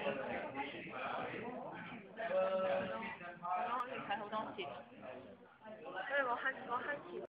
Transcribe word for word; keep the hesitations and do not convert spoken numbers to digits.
我可以睇好多次，所以我慳我慳錢。